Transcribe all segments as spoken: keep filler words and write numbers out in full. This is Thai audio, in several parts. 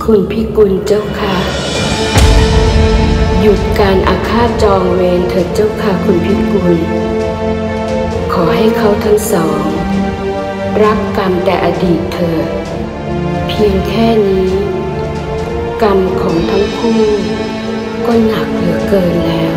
คุณพิกุลเจ้าค่ะหยุดการอาฆาตจองเวรเถิดเจ้าค่ะคุณพิกุลขอให้เขาทั้งสองรักกรรมแต่อดีตเถิดเพียงแค่นี้กรรมของทั้งคู่ก็หนักเหลือเกินแล้ว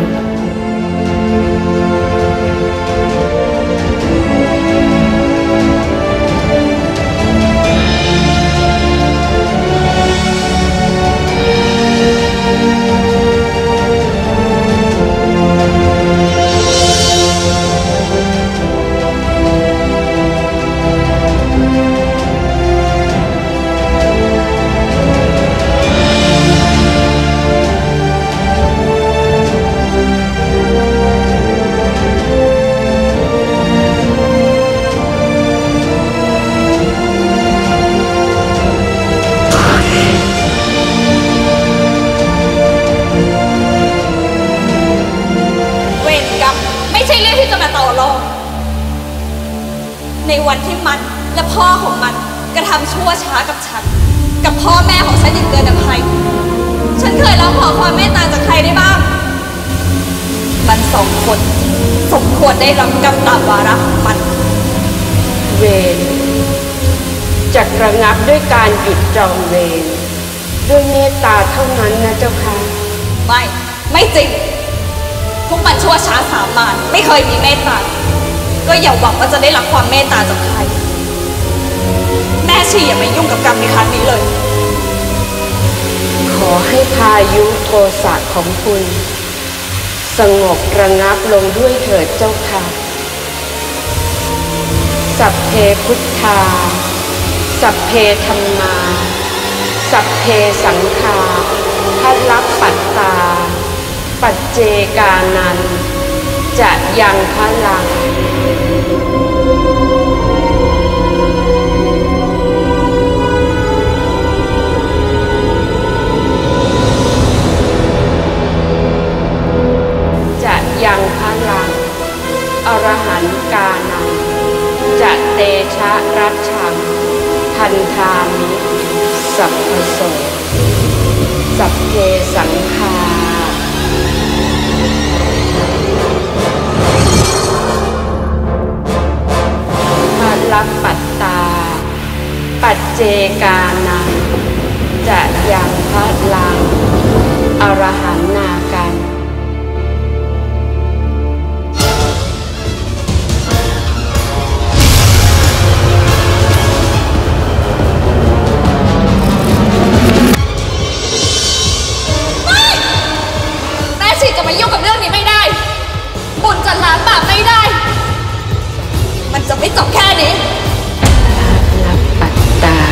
ในวันที่มันและพ่อของมันกระทำชั่วช้ากับฉันกับพ่อแม่ของฉันอย่างเกินอภัยฉันเคยร้องขอความเมตตาจากใครได้บ้างมันสองคนสมควรได้รับกรรมตามวาระของมันเวรจะระงับด้วยการหยุดจองเวรด้วยเมตตาเท่านั้นนะเจ้าค่ะไม่ไม่จริงพวกมันชั่วช้าสามานไม่เคยมีเมตตาก็อย่าหวังว่าจะได้รับความเมตตาจากใครแม่ชีอย่ามายุ่งกับกรรมในครั้งนี้เลยขอให้พายุโทสะของคุณสงบระงับลงด้วยเถิดเจ้าค่ะสัพเพพุทธาสัพเพธัมมาสัพเพสังฆาทัลลัปปัตตาปัจเจกานันจะยังพลังจะยังพลังอรหันต์กานังจะเตชะรัชชังพันธามิสัพพโสสัพเพสังฆาลัปปัตตาปัจเจกานังจะยังพลังอรหันนากันแม่ชีจะมายุ่งกับเรื่องนี้ไม่ได้บุญจะล้างบาปไม่ได้มันจะไม่จบแค่นี้ลัปปัตตา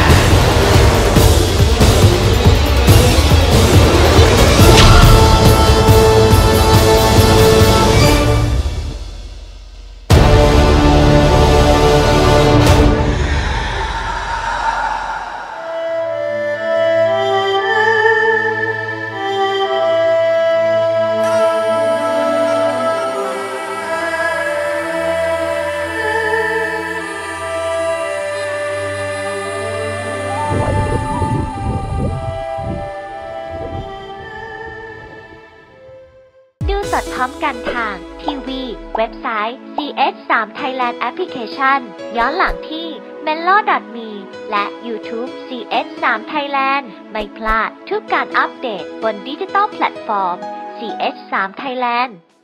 ดูสดพร้อมกันทางทีวีเว็บไซต์ ซี เอช ทรี Thailand Application ย้อนหลังที่ เมโล ดอท มี และ YouTube ซี เอช ทรี Thailand ไม่พลาดทุกการอัปเดตบนดิจิตอลแพลตฟอร์ม ซี เอช ทรี Thailand